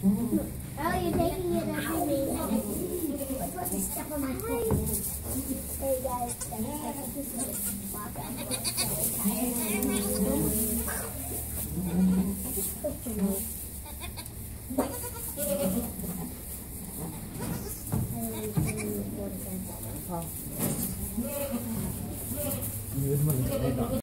Oh, you're taking it every day. What's supposed to step on my foot? Hey guys, I think this is a walk out. Như mà